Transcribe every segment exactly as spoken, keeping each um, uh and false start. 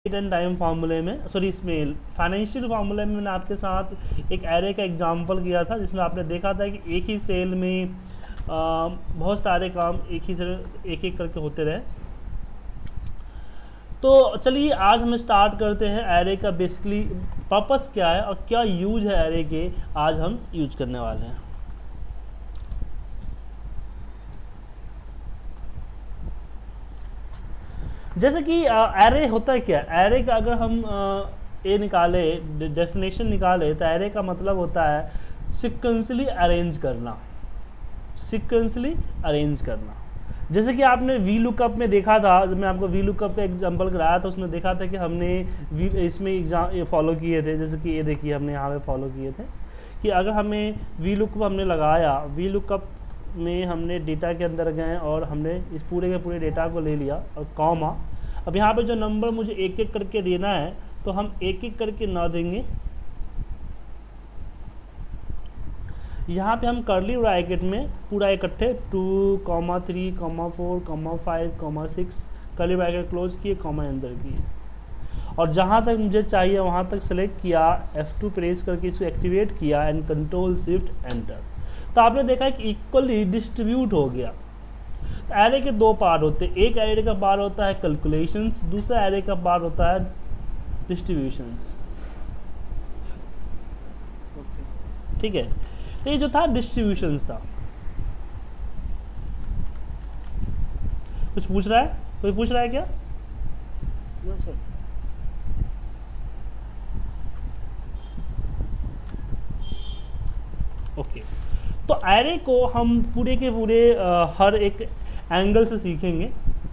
And time फार्मूले में, sorry इसमें फाइनेंशियल फार्मूले में मैंने आपके साथ एक एरे का एग्जांपल किया था, जिसमें आपने देखा था कि एक ही सेल में आ, बहुत सारे काम एक ही तरह एक एक करके होते रहे। तो चलिए आज हम स्टार्ट करते हैं एरे का बेसिकली पर्पस क्या है और क्या यूज है एरे के, आज हम यूज करने वाले हैं। जैसे कि एरे होता है क्या, एरे का अगर हम ए निकाले, डेफिनेशन निकाले, तो एरे का मतलब होता है सिक्वेंसली अरेंज करना, सिक्वेंसली अरेंज करना। जैसे कि आपने वी लुकअप में देखा था, जब मैं आपको वी लुकअप का एग्जांपल कराया था, उसमें देखा था कि हमने वी इसमें एग्जाम फॉलो किए थे। जैसे कि ये देखिए हमने यहाँ पे फॉलो किए थे कि अगर हमें वी लुकअप हमने लगाया, वी लुकअप में हमने डेटा के अंदर गए और हमने इस पूरे के पूरे डेटा को ले लिया और कॉमा, अब यहाँ पे जो नंबर मुझे एक एक करके देना है तो हम एक एक करके ना देंगे, यहाँ पे हम कर्ली ब्रैकेट में पूरा इकट्ठे two comma three comma four comma five comma six curly bracket close किए, कॉमा अंदर किए, और जहाँ तक मुझे चाहिए वहाँ तक सेलेक्ट किया, एफ टू प्रेस करके इसको एक्टिवेट किया एंड कंट्रोल शिफ्ट एंटर। तो आपने देखा है कि इक्वली डिस्ट्रीब्यूट हो गया। तो एरे के दो पार्ट होते हैं, एक एरे का पार्ट होता है कैलकुलेशंस, दूसरा एरे का पार्ट होता है डिस्ट्रीब्यूशंस। ठीक है, तो ये जो था डिस्ट्रीब्यूशंस था। कुछ पूछ रहा है, कोई पूछ रहा है क्या? No sir. ओके, तो एरे को हम पूरे के पूरे आ, हर एक एंगल से सीखेंगे।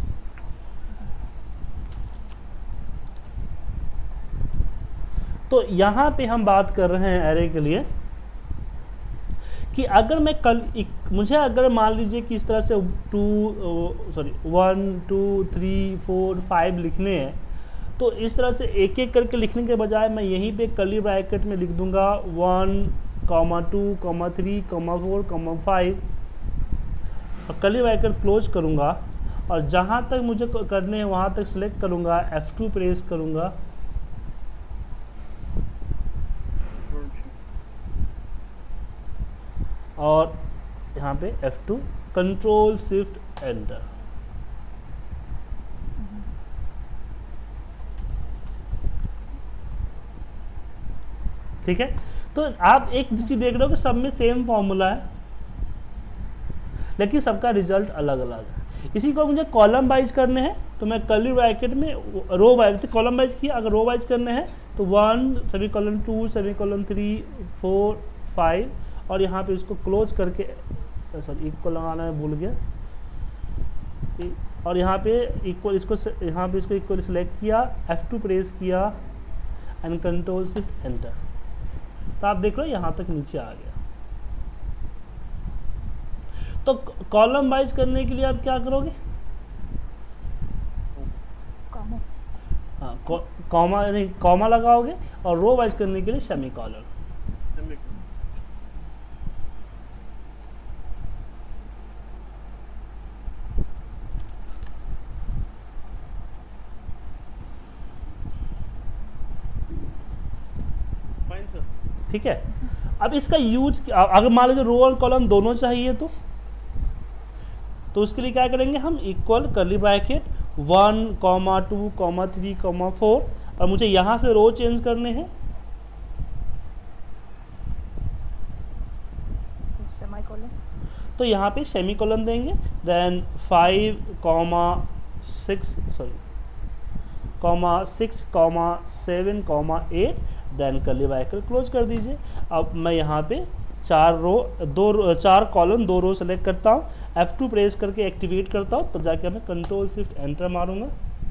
तो यहाँ पे हम बात कर रहे हैं एरे के लिए कि अगर मैं कल एक, मुझे अगर मान लीजिए कि इस तरह से two sorry one two three four five लिखने हैं, तो इस तरह से एक एक करके लिखने के बजाय मैं यहीं पे कर्ली ब्रैकेट में लिख दूंगा one comma two comma three comma four comma five और कर्ली ब्रैकेट क्लोज करूँगा, और जहाँ तक मुझे करने हैं वहाँ तक सिलेक्ट करूँगा, एफ टू प्रेस करूँगा, और यहाँ पे F two control shift enter. ठीक है, तो आप एक चीज देख रहे हो कि सब में सेम फॉर्मूला है, लेकिन सबका रिजल्ट अलग अलग है। इसी को मुझे कॉलम वाइज करने हैं तो मैं कर्ली ब्रैकेट में रो वाइज, तो कॉलम वाइज किया। अगर रो वाइज करने हैं तो one semicolon two semicolon three four five, और यहाँ पे इसको क्लोज करके, सॉरी इक्वल लगाना है भूल गया, और यहाँ पे इक्वल इसको यहाँ पे इसको इक्वल सेलेक्ट किया, एफ टू प्रेस किया एंड कंट्रोल शिफ्ट एंटर। तो आप देख रहे हो यहाँ तक नीचे आ गया। तो कॉलम वाइज करने के लिए आप क्या करोगे? कॉमा, हाँ, कॉमा नहीं कॉमा लगाओगे, और रो वाइज करने के लिए सेमी कॉलन। ठीक है, अब इसका यूज अगर मान लीजिए रो और कॉलम दोनों चाहिए तो तो उसके लिए क्या करेंगे हम, equal curly bracket one comma two comma three comma four, और मुझे यहाँ से रो चेंज करने हैं, सेमीकोलन, तो यहाँ पे सेमी कॉलन देंगे, then five comma six sorry comma six comma seven comma eight, then curly bracket close कर दीजिए। अब मैं यहाँ पे चार रो दो चार कॉलम दो रो सेलेक्ट करता हूँ, एफ टू प्रेस करके एक्टिवेट करता हूँ, तब जाके मैं कंट्रोल शिफ्ट एंटर मारूंगा।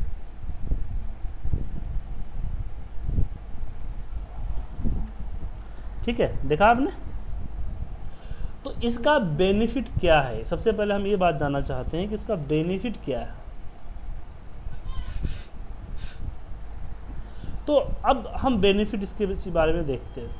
ठीक है, देखा आपने? तो इसका बेनिफिट क्या है, सबसे पहले हम ये बात जानना चाहते हैं कि इसका बेनिफिट क्या है। तो अब हम बेनिफिट इसके बारे में देखते हैं।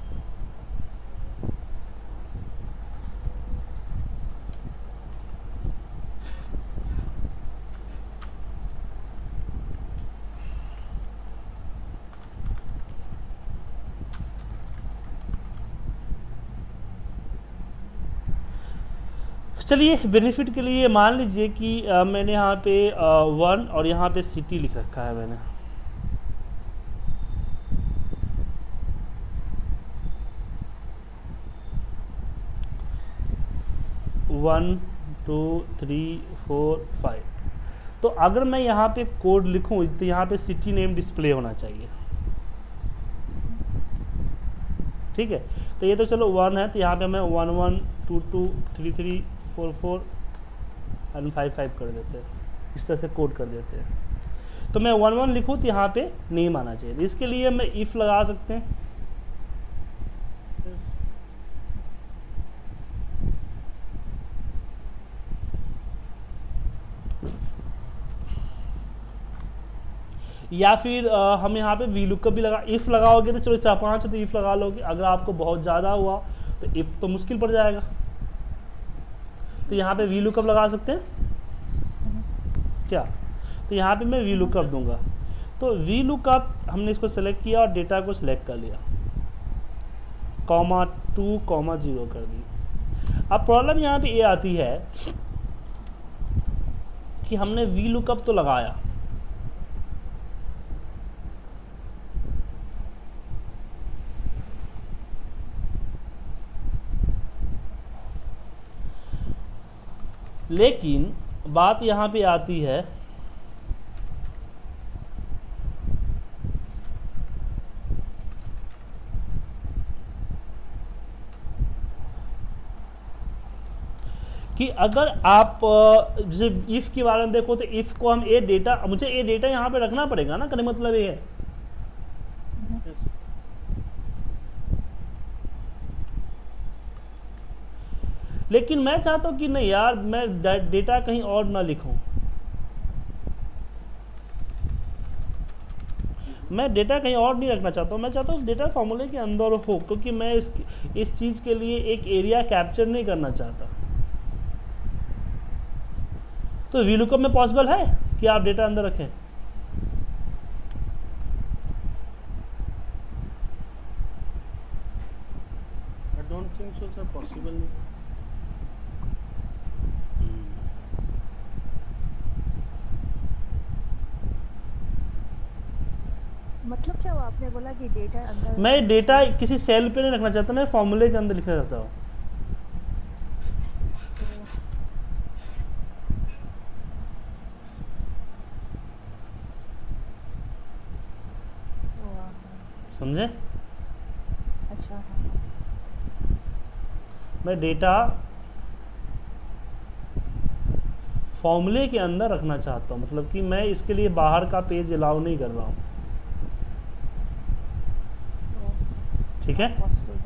चलिए बेनिफिट के लिए मान लीजिए कि आ, मैंने यहाँ पे वन और यहाँ पे सिटी लिख रखा है मैंने। One two three four five. तो अगर मैं यहाँ पे कोड लिखूँ तो यहाँ पे सिटी नेम डिस्प्ले होना चाहिए। ठीक है, तो ये तो चलो वन है, तो यहाँ पे मैं one one two two three three four four and five five कर देते हैं, इस तरह से कोड कर देते हैं। तो मैं वन वन लिखूँ तो यहाँ पे नेम आना चाहिए। इसके लिए मैं इफ़ लगा सकते हैं। या फिर आ, हम यहाँ पे वी लुकअप भी लगा, इफ़ लगाओगे तो चलो चार पाँच तो इफ़ लगा लोगे। अगर आपको बहुत ज़्यादा हुआ तो इफ़ तो मुश्किल पड़ जाएगा, तो यहाँ पे वी लुकअप लगा सकते हैं क्या। तो यहाँ पे मैं वी लुकअप दूंगा। तो वी लुकअप हमने इसको सेलेक्ट किया और डेटा को सिलेक्ट कर लिया, कॉमा टू कॉमा जीरो कर दी। अब प्रॉब्लम यहाँ पे ये आती है कि हमने वी लुकअप तो लगाया, लेकिन बात यहाँ पे आती है कि अगर आप जैसे इफ़ के बारे में देखो तो इफ़ को हम ए डेटा, मुझे ए डेटा यहाँ पे रखना पड़ेगा ना, कहने मतलब ये है। लेकिन मैं चाहता हूँ कि नहीं यार, मैं डेटा कहीं और ना लिखूं, मैं डेटा कहीं और नहीं रखना चाहता हूँ। मैं चाहता हूँ डेटा फॉर्मूले के अंदर हो, क्योंकि मैं इस इस चीज़ के लिए एक एरिया कैप्चर नहीं करना चाहता। तो वी लुकअप में पॉसिबल है कि आप डेटा अंदर रखें। I don't think so sir, possible नहीं। मतलब क्या हुआ, आपने बोला कि डेटा अंदर, मैं डेटा किसी सेल पे नहीं रखना चाहता, मैं फॉर्मूले के अंदर लिखना चाहता हूँ। समझे? अच्छा हाँ। मैं डेटा फॉर्मूले के अंदर रखना चाहता हूँ, मतलब कि मैं इसके लिए बाहर का पेज अलाउ नहीं कर रहा हूँ। ठीक है,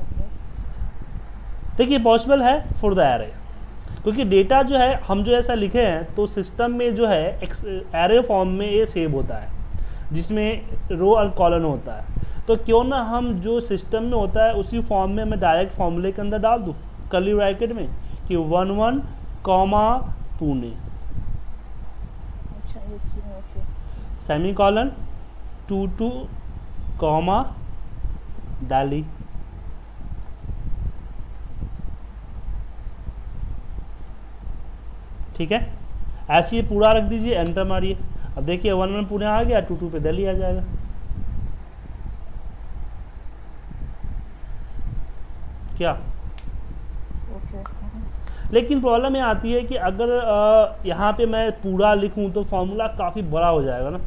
देखिए पॉसिबल है फॉर द एरे, क्योंकि डेटा जो है हम जो ऐसा लिखे हैं तो सिस्टम में जो है एरे फॉर्म में ये सेव होता है, जिसमें रो और कॉलन होता है। तो क्यों ना हम जो सिस्टम में होता है उसी फॉर्म में मैं डायरेक्ट फॉर्मूले के अंदर डाल दूँ कर्ली ब्रैकेट में कि वन वन कॉमा पुणे, अच्छा okay, semicolon two two comma Delhi. ठीक है, ऐसे ये पूरा रख दीजिए, एंटर मारिए। अब देखिए वन वन पुणे आ गया, टू टू पे दिल्ली आ जाएगा। क्या ओके। लेकिन प्रॉब्लम ये आती है कि अगर आ, यहाँ पे मैं पूरा लिखूं तो फॉर्मूला काफ़ी बड़ा हो जाएगा ना,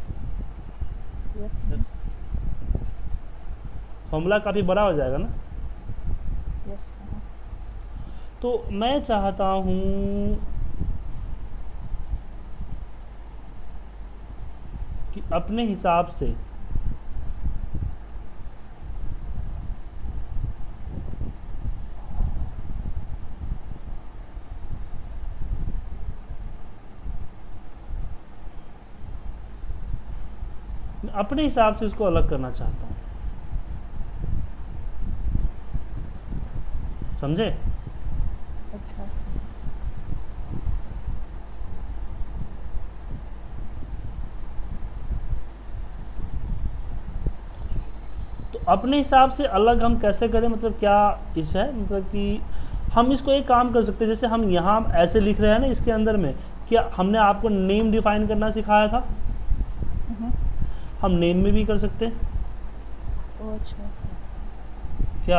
फॉर्मूला काफ़ी बड़ा हो जाएगा ना। यस। तो मैं चाहता हूँ कि अपने हिसाब से अपने हिसाब से इसको अलग करना चाहता हूँ, समझे? अच्छा तो अपने हिसाब से अलग हम कैसे करें, मतलब क्या इस है, मतलब कि हम इसको एक काम कर सकते हैं, जैसे हम यहाँ ऐसे लिख रहे हैं ना इसके अंदर में, क्या हमने आपको नेम डिफाइन करना सिखाया था, हम्म, हम नेम में भी कर सकते हैं ओ अच्छा, क्या।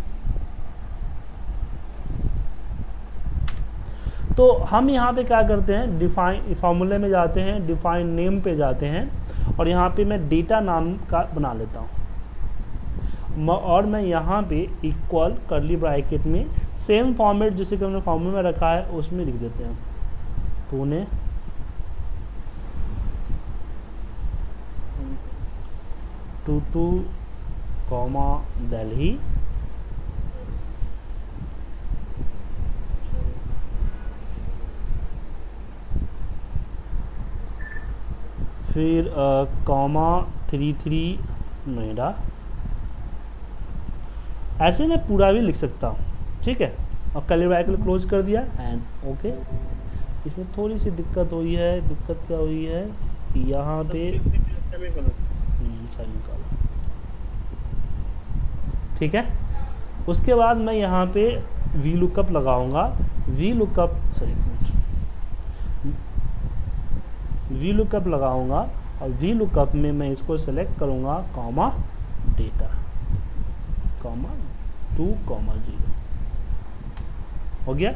तो हम यहाँ पे क्या करते हैं, डिफाइन फॉर्मूले में जाते हैं, डिफाइन नेम पे जाते हैं, और यहाँ पे मैं डेटा नाम का बना लेता हूँ, और मैं यहाँ पे इक्वल करली ब्रैकेट में सेम फॉर्मेट जिसे कि हमने फॉर्मूले में रखा है उसमें लिख देते हैं, Pune two two comma Delhi फिर कॉमा थ्री थ्री नोएडा। ऐसे मैं पूरा भी लिख सकता हूँ, ठीक है। और कर्ली ब्रैकेट क्लोज कर दिया एंड ओके। इसमें थोड़ी सी दिक्कत हुई है, दिक्कत क्या हुई है कि यहाँ पे सेमीकोलन, ठीक है। उसके बाद मैं यहाँ पे वी लुकअप लगाऊंगा, V lookup sorry V lookup लगाऊंगा, और वी लुकअप में मैं इसको सेलेक्ट करूंगा comma data comma two comma zero, हो गया।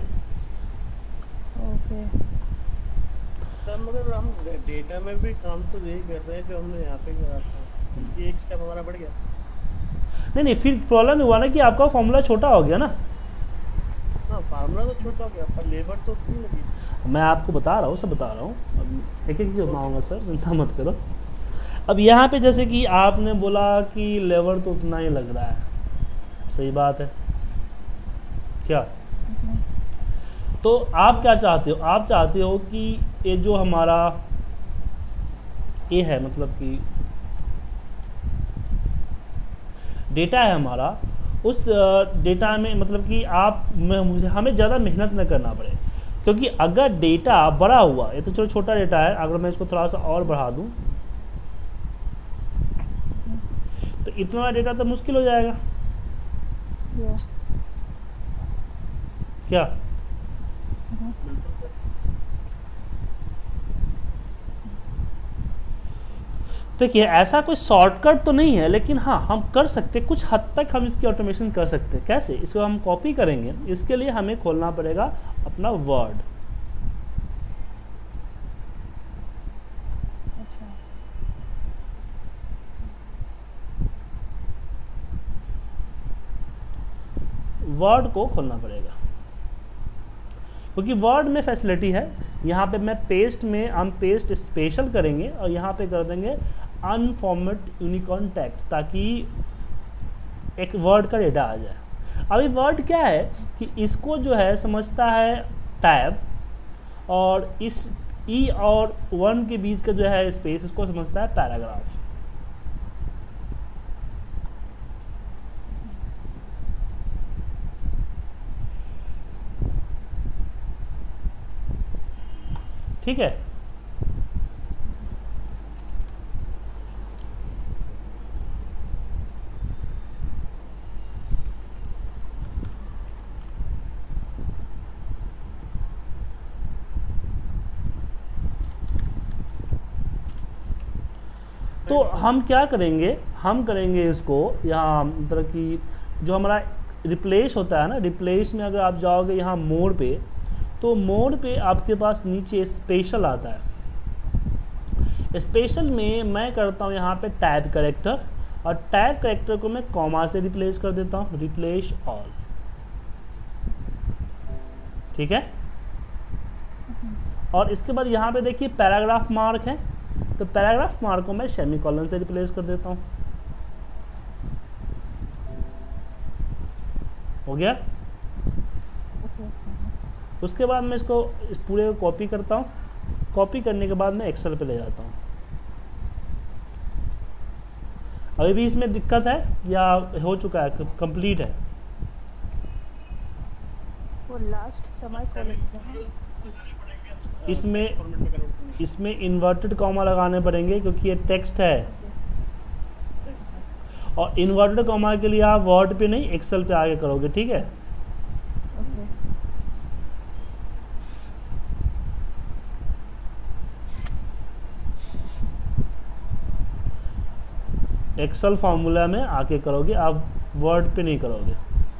ओके, सर मगर हम डेटा में भी काम तो यही कर रहे हैं जो हमने यहाँ पे करा था, एक स्टेप हमारा बढ़ गया। नहीं नहीं, फिर प्रॉब्लम हुआ ना कि आपका फॉर्मूला छोटा हो गया ना। हाँ फार्मूला तो छोटा हो गया पर लेबर तो उतनी लगी। मैं आपको बता रहा हूँ, सब बता रहा हूँ, अब एक एक चीज़ बताऊँगा सर, चिंता मत करो। अब यहाँ पे जैसे कि आपने बोला कि लेबर तो उतना ही लग रहा है, सही बात है क्या। तो आप क्या चाहते हो, आप चाहते हो कि ये जो हमारा ये है, मतलब कि डेटा है हमारा, उस डेटा में मतलब कि आप में हमें ज़्यादा मेहनत न करना पड़े, क्योंकि अगर डेटा बड़ा हुआ, ये तो चलो छोटा डेटा है, अगर मैं इसको थोड़ा सा और बढ़ा दूं तो इतना बड़ा डेटा तो मुश्किल हो जाएगा yeah. क्या। देखिए ऐसा कोई शॉर्टकट तो नहीं है, लेकिन हाँ हम कर सकते, कुछ हद तक हम इसकी ऑटोमेशन कर सकते हैं। कैसे, इसको हम कॉपी करेंगे, इसके लिए हमें खोलना पड़ेगा अपना वर्ड। अच्छा, वर्ड को खोलना पड़ेगा, क्योंकि वर्ड में फैसिलिटी है। यहाँ पे मैं पेस्ट में हम पेस्ट स्पेशल करेंगे और यहाँ पे कर देंगे अनफॉर्मेट यूनिकॉर्न टेक्स्ट, ताकि एक वर्ड का डेटा आ जाए। अभी वर्ड क्या है कि इसको जो है समझता है टैब, और इस ई और वन के बीच का जो है स्पेस, इसको समझता है पैराग्राफ। ठीक है। तो हम क्या करेंगे, हम करेंगे इसको यहाँ मतलब कि जो हमारा रिप्लेस होता है ना, रिप्लेस में अगर आप जाओगे यहाँ मोड पे, तो मोड पे आपके पास नीचे स्पेशल आता है। स्पेशल में मैं करता हूँ यहाँ पे टैब कैरेक्टर, और टैब कैरेक्टर को मैं कॉमा से रिप्लेस कर देता हूँ, रिप्लेस ऑल, ठीक है। और इसके बाद यहाँ पे देखिए पैराग्राफ मार्क है, तो पैराग्राफ मार्क को मैं सेमीकोलन से रिप्लेस कर देता हूँ, हो गया। ओके, उसके बाद मैं इसको इस पूरे को कॉपी करता हूँ, कॉपी करने के बाद मैं एक्सेल पे ले जाता हूँ। अभी भी इसमें दिक्कत है या हो चुका है, कंप्लीट है। वो लास्ट समय कॉलन इसमें इसमें इन्वर्टेड कॉमा लगाने पड़ेंगे क्योंकि ये टेक्स्ट है, और इन्वर्टेड कॉमा के लिए आप वर्ड पे नहीं एक्सेल पे आगे करोगे, ठीक है। ओके, एक्सेल फार्मूला में आके करोगे, आप वर्ड पे नहीं करोगे।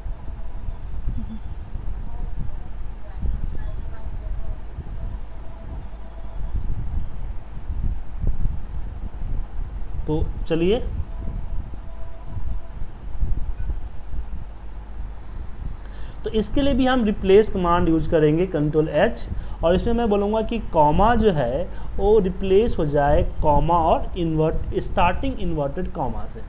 तो चलिए तो इसके लिए भी हम रिप्लेस कमांड यूज करेंगे, कंट्रोल एच, और इसमें मैं बोलूँगा कि कॉमा जो है वो रिप्लेस हो जाए कॉमा और इन्वर्ट स्टार्टिंग इन्वर्टेड कॉमा से,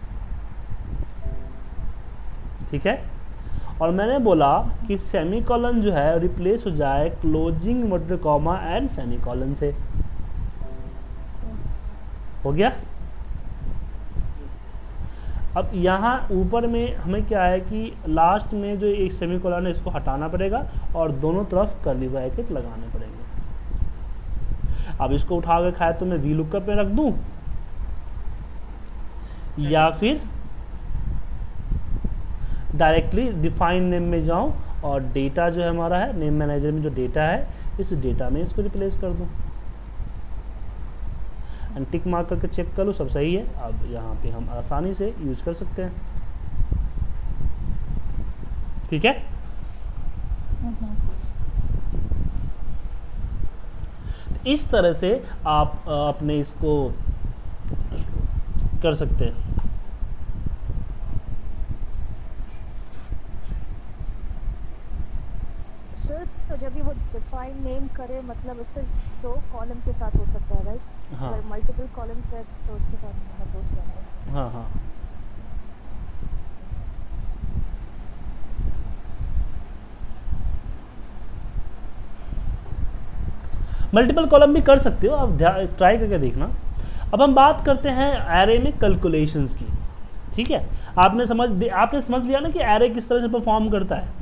ठीक है। और मैंने बोला कि सेमीकोलन जो है रिप्लेस हो जाए closing inverted comma and semicolon से। हो गया। अब यहाँ ऊपर में हमें क्या है कि लास्ट में जो एक सेमीकोलन है इसको हटाना पड़ेगा और दोनों तरफ कर्ली ब्रैकेट लगाने पड़ेंगे। अब इसको उठा के खाए तो मैं वी लुकअप में रख दूं या फिर डायरेक्टली डिफाइन नेम में जाऊं और डेटा जो है हमारा है नेम मैनेजर में जो डेटा है इस डेटा में इसको रिप्लेस कर दूं एंड टिक मार्क करके चेक कर लो सब सही है। अब यहाँ पे हम आसानी से यूज कर सकते हैं, ठीक है। इस तरह से आप अपने इसको कर सकते हैं। सर तो जब भी वो डिफाइन नेम करे मतलब उससे दो कॉलम के साथ हो सकता है, राइट? हाँ। अगर मल्टीपल कॉलम्स है तो उसके साथ मतलब दो बने। हाँ हाँ मल्टीपल कॉलम भी कर सकते हो आप, ट्राई करके देखना। अब हम बात करते हैं एरे में कैलकुलेशंस की, ठीक है। आपने समझ आपने समझ लिया ना कि एरे किस तरह से परफॉर्म करता है।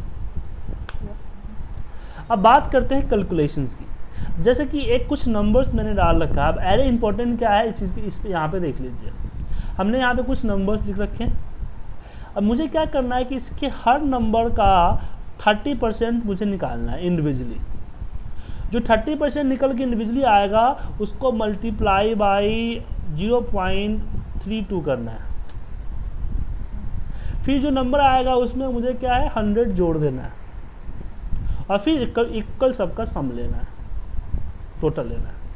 अब बात करते हैं कैलकुलेशंस की। जैसे कि एक कुछ नंबर्स मैंने डाल रखा है। अब एरे इंपॉर्टेंट क्या है इस चीज़ की, इस पे यहाँ पे देख लीजिए। हमने यहाँ पे कुछ नंबर्स लिख रखे हैं। अब मुझे क्या करना है कि इसके हर नंबर का थर्टी परसेंट मुझे निकालना है इंडिविजुअली। जो थर्टी परसेंट निकल के इंडिविजुअली आएगा उसको multiply by zero point three two करना है। फिर जो नंबर आएगा उसमें मुझे क्या है हंड्रेड जोड़ देना है और फिर इक्वल इक्वल सबका सम लेना है, टोटल लेना है।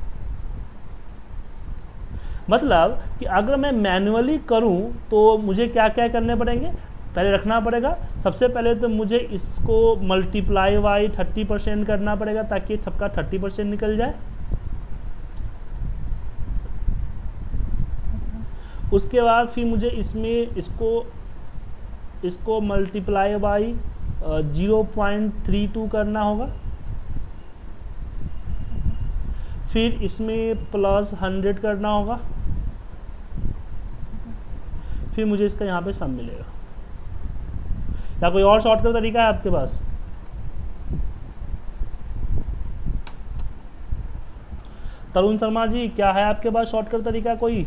मतलब कि अगर मैं मैन्युअली करूं तो मुझे क्या क्या करने पड़ेंगे, पहले रखना पड़ेगा। सबसे पहले तो मुझे इसको मल्टीप्लाई बाई थर्टी परसेंट करना पड़ेगा ताकि सबका थर्टी परसेंट निकल जाए। उसके बाद फिर मुझे इसमें इसको इसको multiply by zero point three two करना होगा। फिर इसमें प्लस हंड्रेड करना होगा। फिर मुझे इसका यहाँ पे सम मिलेगा। या कोई और शॉर्टकट तरीका है आपके पास? तरुण शर्मा जी क्या है आपके पास शॉर्टकट तरीका कोई?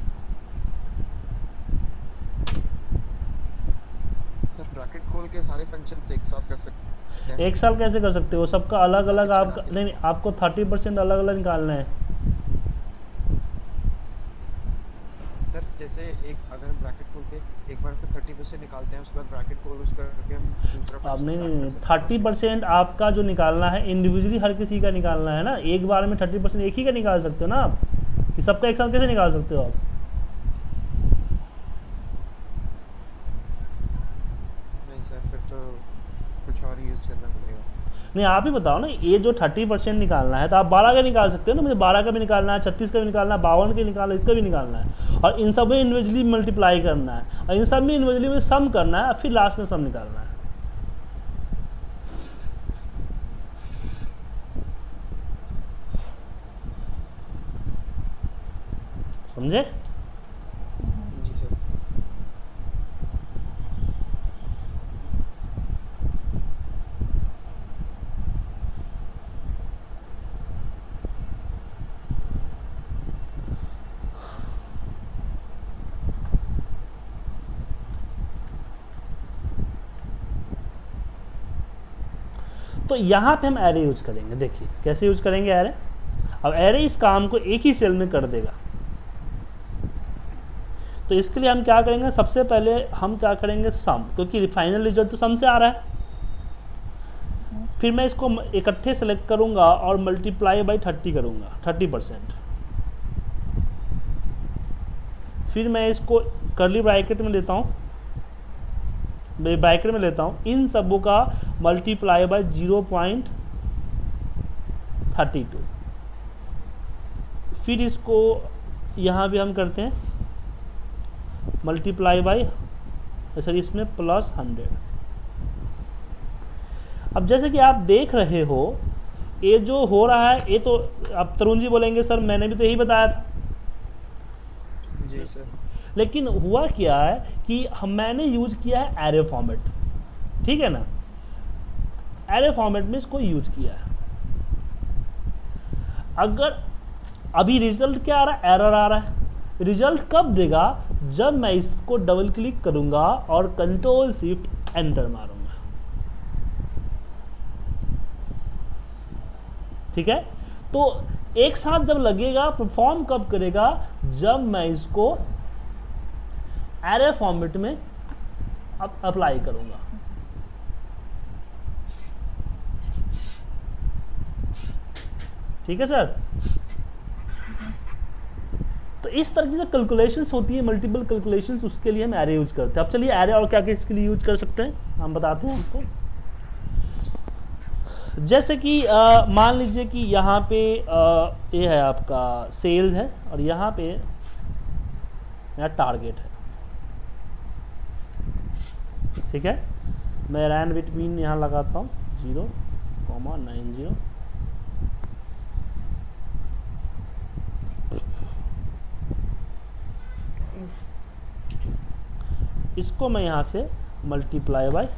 ब्रैकेट खोल के सारे फंक्शंस एक साथ कर सकते हैं। एक साल कैसे कर सकते हो? सबका अलग अलग आपका नहीं, नहीं आपको थर्टी परसेंट अलग अलग निकालना है। सर जैसे एक अगर हम ब्रैकेट खोल के एक बार उसका थर्टी परसेंट निकालते हैं उसके बाद ब्रैकेट क्लोज करके हम दूसरा अब नहीं, थर्टी परसेंट आपका जो निकालना है इंडिविजुअली हर किसी का निकालना है ना। एक बार में थर्टी परसेंट एक ही का निकाल सकते हो ना आप, कि सबका एक साथ कैसे निकाल सकते हो आप? नहीं आप ही बताओ ना, ये जो थर्टी परसेंट निकालना है तो आप बारह का निकाल सकते हो ना। मुझे बारह का भी निकालना है, छत्तीस का भी निकालना है, बावन का निकालना है, इसका भी निकालना है और इन सब में इंडिविजुअली मल्टीप्लाई करना है और इन सब में इंडिविजुअली में सम करना है, फिर लास्ट में सम निकालना है। समझे? तो यहाँ पे हम एरे यूज करेंगे। देखिए कैसे यूज करेंगे एरे। अब एरे इस काम को एक ही सेल में कर देगा। तो इसके लिए हम क्या करेंगे, सबसे पहले हम क्या करेंगे सम, क्योंकि फाइनल रिजल्ट तो सम से आ रहा है। फिर मैं इसको इकट्ठे सेलेक्ट करूंगा और मल्टीप्लाई बाई थर्टी करूंगा, थर्टी परसेंट। फिर मैं इसको कर्ली ब्रैकेट में लेता हूँ, ब्रैकेट में लेता हूँ, इन सबों का multiply by zero point thirty two. फिर इसको यहाँ भी हम करते हैं मल्टीप्लाई बाय, सॉरी इसमें प्लस हंड्रेड। अब जैसे कि आप देख रहे हो ये जो हो रहा है, ये तो अब तरुण जी बोलेंगे सर मैंने भी तो यही बताया था। जी सर। लेकिन हुआ क्या है कि हम मैंने यूज किया है एरे फॉर्मेट, ठीक है ना, एरे फॉर्मेट में इसको यूज किया है। अगर अभी रिजल्ट क्या आ रहा है, एरर आ रहा है। रिजल्ट कब देगा, जब मैं इसको डबल क्लिक करूंगा और कंट्रोल शिफ्ट एंटर मारूंगा, ठीक है। तो एक साथ जब लगेगा, परफॉर्म कब करेगा, जब मैं इसको एरे फॉर्मेट में अब अप्लाई करूंगा। ठीक है सर। तो इस तरह की जो कैलकुलेशंस होती है, मल्टीपल कैलकुलेशंस, उसके लिए हम एरे यूज करते हैं। अब चलिए एरे और क्या क्या इसके लिए यूज कर सकते हैं हम बताते हैं आपको। जैसे कि मान लीजिए कि यहाँ पे आ, ये है आपका सेल्स है और यहाँ पे यहाँ टारगेट है, ठीक है। मैं रैंड बिटवीन यहाँ लगाता हूँ जीरो कॉमा नाइन जीरो। इसको मैं यहाँ से मल्टीप्लाई बाय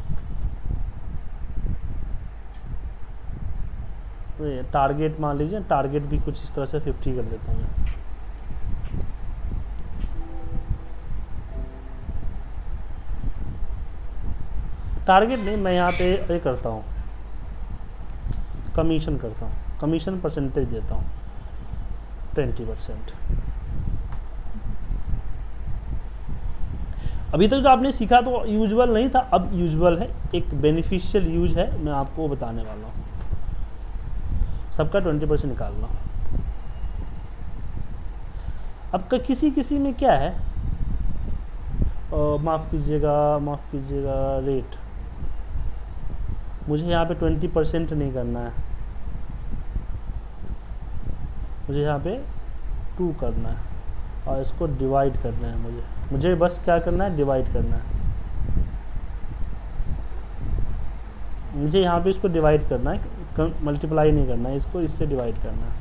टारगेट मान लीजिए, टारगेट भी कुछ इस तरह से फिफ्टी कर देता हूँ मैं। टारगेट नहीं, मैं यहाँ पे ये करता हूँ, कमीशन करता हूँ, कमीशन परसेंटेज देता हूँ ट्वेंटी परसेंट। अभी तक जो आपने सीखा तो यूजुअल नहीं था, अब यूजुअल है, एक बेनिफिशियल यूज है, मैं आपको बताने वाला हूँ। सबका ट्वेंटी परसेंट निकालना। अब का किसी किसी में क्या है, माफ़ कीजिएगा माफ़ कीजिएगा रेट, मुझे यहाँ पे ट्वेंटी परसेंट नहीं करना है, मुझे यहाँ पे टू करना है और इसको डिवाइड करना है। मुझे मुझे बस क्या करना है, डिवाइड करना है। मुझे यहाँ पे इसको डिवाइड करना है, मल्टीप्लाई नहीं करना है, इसको इससे डिवाइड करना है,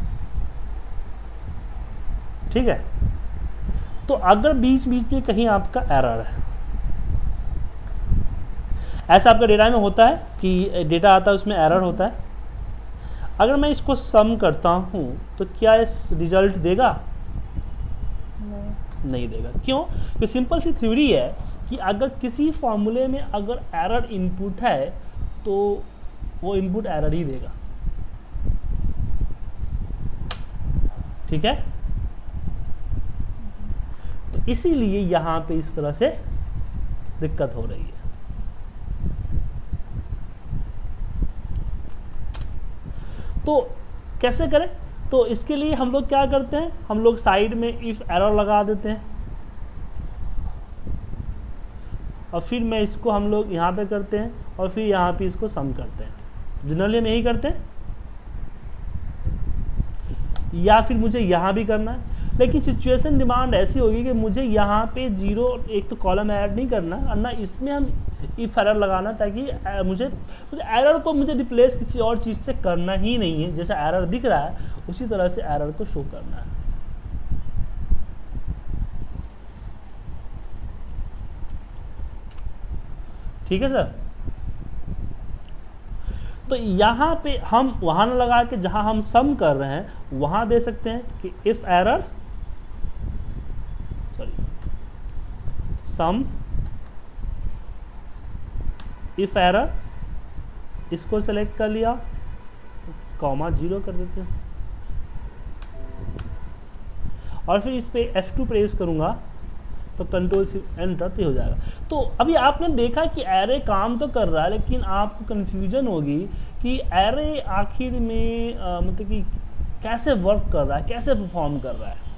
ठीक है। तो अगर बीच बीच में कहीं आपका एरर है, ऐसा आपका डेटा में होता है कि डेटा आता है उसमें एरर होता है, अगर मैं इसको सम करता हूँ तो क्या इस रिजल्ट देगा? नहीं, नहीं देगा। क्यों? तो सिंपल सी थ्योरी है कि अगर किसी फॉर्मूले में अगर एरर इनपुट है तो वो इनपुट एरर ही देगा, ठीक है। तो इसीलिए यहां पे इस तरह से दिक्कत हो रही है। तो कैसे करें? तो इसके लिए हम लोग क्या करते हैं, हम लोग साइड में इफ एरर लगा देते हैं और फिर मैं इसको हम लोग यहाँ पे करते हैं और फिर यहाँ पे इसको सम करते हैं। जनरली हम यही करते हैं, या फिर मुझे यहाँ भी करना है, लेकिन सिचुएशन डिमांड ऐसी होगी कि मुझे यहाँ पे जीरो एक तो कॉलम ऐड नहीं करना और ना इसमें हम इफ एरर लगाना, ताकि मुझे मुझे एरर को मुझे रिप्लेस किसी और चीज़ से करना ही नहीं है। जैसा एरर दिख रहा है उसी तरह से एरर को शो करना है। ठीक है सर। तो यहाँ पे हम वहाँ ना लगा के जहाँ हम सम कर रहे हैं वहाँ दे सकते हैं कि if error sorry sum if error, इसको सेलेक्ट कर लिया, कॉमा जीरो कर देते हैं और फिर इस पे एफ टू प्रेस करूँगा तो कंट्रोल शिफ्ट एंटर तो हो जाएगा। तो अभी आपने देखा कि एरे काम तो कर रहा है, लेकिन आपको कन्फ्यूजन होगी कि एरे आखिर में आ, मतलब कि कैसे वर्क कर रहा है, कैसे परफॉर्म कर रहा है।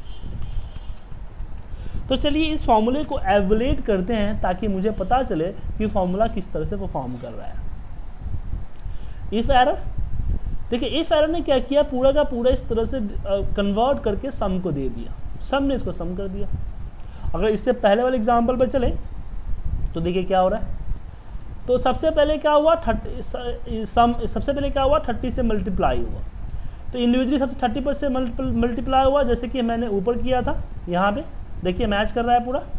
तो चलिए इस फॉर्मूले को एवलेट करते हैं ताकि मुझे पता चले कि फॉर्मूला किस तरह से परफॉर्म कर रहा है। इफ एरर, देखिए इफ एरर ने क्या किया, पूरा का पूरा इस तरह से कन्वर्ट करके सम को दे दिया, सम ने इसको सम कर दिया। अगर इससे पहले वाले एग्जांपल पर चले तो देखिए क्या हो रहा है। तो सबसे पहले क्या हुआ, थर्टी सम सबसे पहले क्या हुआ, थर्टी से मल्टीप्लाई हुआ। तो इंडिविजुअली सबसे थर्टी पर से मल्टीप्लाई हुआ, जैसे कि मैंने ऊपर किया था। यहाँ पे देखिए मैच कर रहा है पूरा।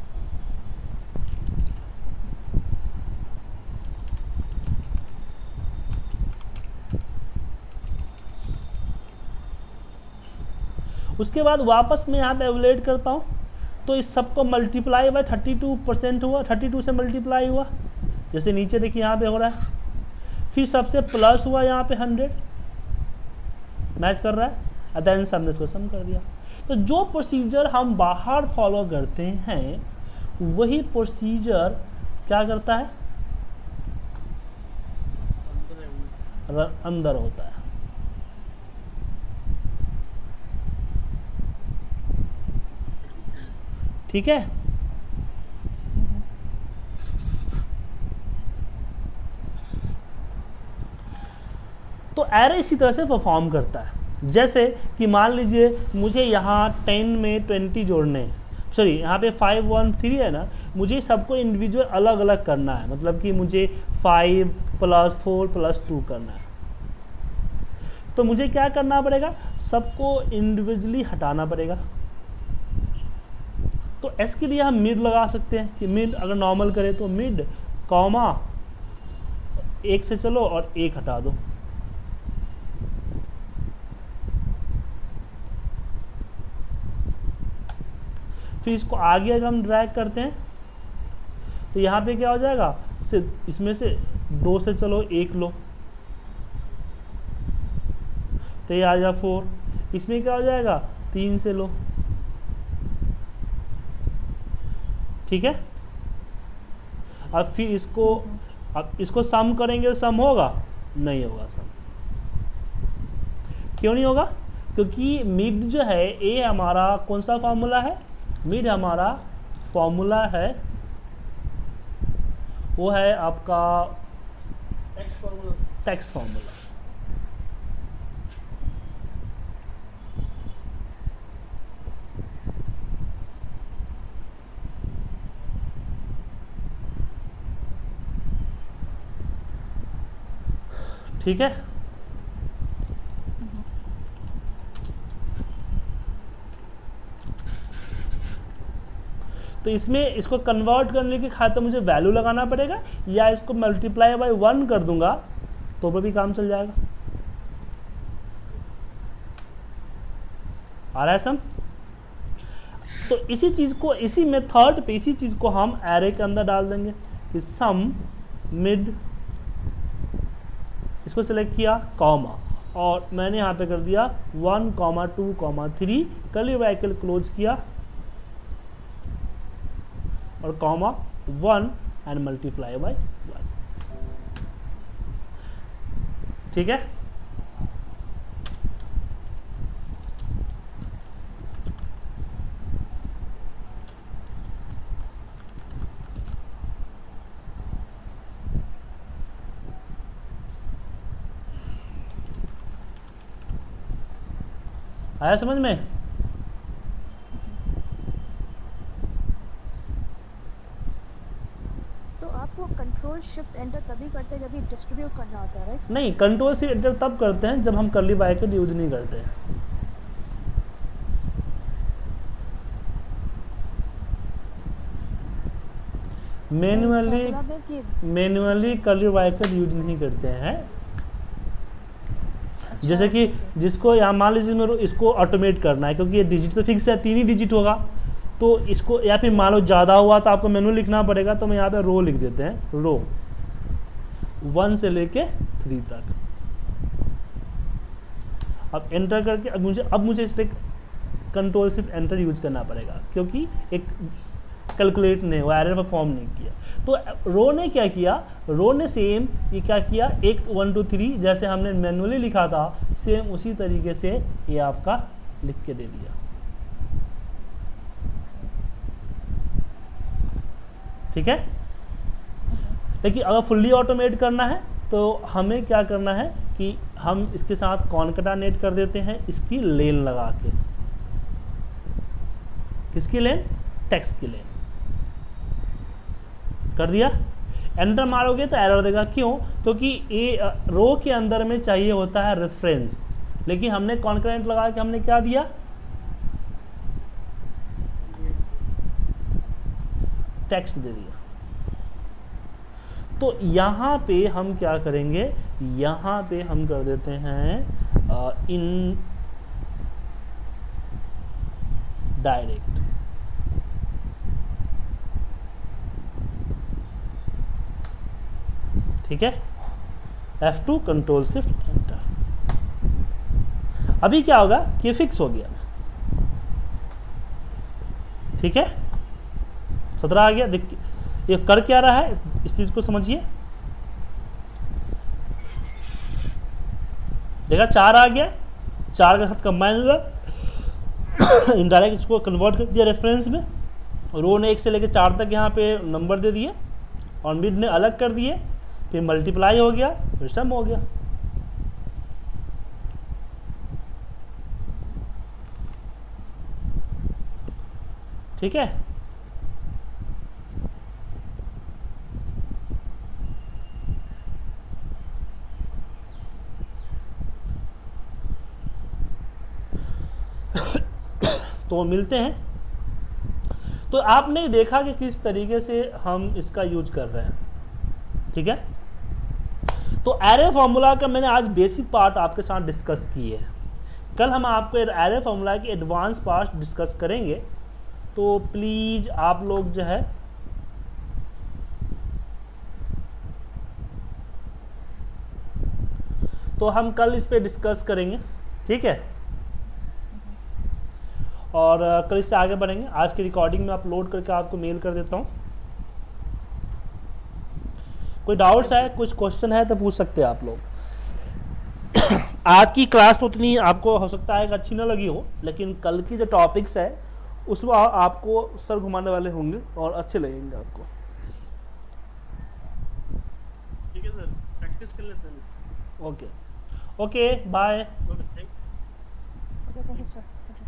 उसके बाद वापस मैं यहाँ पे एवलेट करता हूँ, तो इस सबको multiply by thirty two percent हुआ, थर्टी टू से मल्टीप्लाई हुआ, जैसे नीचे देखिए यहाँ पे हो रहा है। फिर सबसे प्लस हुआ यहाँ पे हंड्रेड, मैच कर रहा है, देन सम ने इसको सम कर दिया। तो जो प्रोसीजर हम बाहर फॉलो करते हैं वही प्रोसीजर क्या करता है, अंदर होता है। ठीक है, तो एरे इसी तरह से परफॉर्म करता है। जैसे कि मान लीजिए मुझे यहाँ टेन में ट्वेंटी जोड़ने हैं, सॉरी यहाँ पे फाइव वन थ्री है ना, मुझे सबको इंडिविजुअल अलग अलग करना है, मतलब कि मुझे five plus four plus two करना है। तो मुझे क्या करना पड़ेगा, सबको इंडिविजुअली हटाना पड़ेगा। तो एस के लिए हम मिड लगा सकते हैं कि मिड अगर नॉर्मल करें तो मिड कॉमा एक से चलो और एक हटा दो। फिर इसको आगे अगर हम ड्रैग करते हैं तो यहाँ पे क्या हो जाएगा, से इसमें से दो से चलो एक लो, तो ये आ जाएगा फोर। इसमें क्या हो जाएगा, तीन से लो। ठीक है, अब फिर इसको अब इसको सम करेंगे तो सम होगा, नहीं होगा सम। क्यों नहीं होगा, क्योंकि मिड जो है ये हमारा कौन सा फॉर्मूला है, मिड हमारा फॉर्मूला है वो है आपका टेक्स्ट फॉर्मूला, टेक्स्ट फॉर्मूला। ठीक है, तो इसमें इसको कन्वर्ट करने के खातिर मुझे वैल्यू लगाना पड़ेगा, या इसको मल्टीप्लाई बाय वन कर दूंगा तो भी काम चल जाएगा। आ रहा है सम। तो इसी चीज को, इसी मेथड पे इसी चीज को हम एरे के अंदर डाल देंगे कि सम मिड, इसको सेलेक्ट किया कॉमा, और मैंने यहाँ पे कर दिया one comma two comma three, curly bracket close किया और comma one and multiply by one. ठीक है, आया समझ में। तो आप वो कंट्रोल शिफ्ट एंटर तभी करते हैं जब ये डिस्ट्रीब्यूट करना होता है, राइट? नहीं, कंट्रोल शिफ्ट एंटर तब करते हैं जब हम कर्ली ब्रैकेट यूज नहीं करते हैं। Manually manually curly bracket use नहीं करते हैं। जैसे कि जिसको यहाँ मान लीजिए मेरे इसको ऑटोमेट करना है, क्योंकि ये डिजिट तो फिक्स है, तीन ही डिजिट होगा, तो इसको, या फिर मान लो ज़्यादा हुआ तो आपको मैनुअल लिखना पड़ेगा, तो मैं यहाँ पे रो लिख देते हैं, रो वन से लेके थ्री तक। अब एंटर करके अब मुझे अब मुझे इस पर कंट्रोल सिर्फ एंटर यूज करना पड़ेगा, क्योंकि एक कैलकुलेट नहीं हुआ, एरर परफॉर्म नहीं किया। तो रो ने क्या किया, रो ने सेम ये क्या किया, एक वन टू थ्री जैसे हमने मैनुअली लिखा था सेम उसी तरीके से ये आपका लिख के दे दिया। ठीक है, लेकिन अगर फुल्ली ऑटोमेट करना है तो हमें क्या करना है कि हम इसके साथ कॉनकैटिनेट कर देते हैं इसकी लेन लगा के। किसकी लेन, टेक्स्ट की लेन कर दिया। एंटर मारोगे तो एरर देगा, क्यों, क्योंकि ये रो के अंदर में चाहिए होता है रेफरेंस, लेकिन हमने कॉन्करेंट लगा के हमने क्या दिया, टेक्स्ट दे दिया। तो यहां पे हम क्या करेंगे, यहां पे हम कर देते हैं आ, इन डायरेक्ट। ठीक है, F two control shift enter. अभी क्या होगा कि फिक्स हो गया। ठीक है, सत्रह आ गया। देख ये कर क्या रहा है, इस चीज को समझिए। देखा चार आ गया, चार के साथ कंबाइन हुआ, इनडायरेक्ट इसको कन्वर्ट कर दिया रेफरेंस में। रो ने एक से लेकर चार तक यहाँ पे नंबर दे दिए और मिड ने अलग कर दिए, फिर मल्टीप्लाई हो गया, फिर सम हो गया। ठीक है, तो मिलते हैं। तो आपने देखा कि किस तरीके से हम इसका यूज कर रहे हैं। ठीक है, तो एरे फॉर्मूला का मैंने आज बेसिक पार्ट आपके साथ डिस्कस की है। कल हम आपको एरे फॉर्मूला के एडवांस पार्ट डिस्कस करेंगे, तो प्लीज आप लोग जो है तो हम कल इस पे डिस्कस करेंगे। ठीक है, और कल इससे आगे बढ़ेंगे। आज की रिकॉर्डिंग में अपलोड करके आपको मेल कर देता हूँ। कोई डाउट्स है, कुछ क्वेश्चन है तो पूछ सकते हैं आप लोग। आज की क्लास तो उतनी आपको हो सकता है कि अच्छी ना लगी हो, लेकिन कल की जो टॉपिक्स है उसमें आपको सर घुमाने वाले होंगे और अच्छे लगेंगे आपको। ठीक है सर, प्रैक्टिस कर लेते हैं। Okay okay, bye. Okay, thank Okay, thank you, sir. Thank you.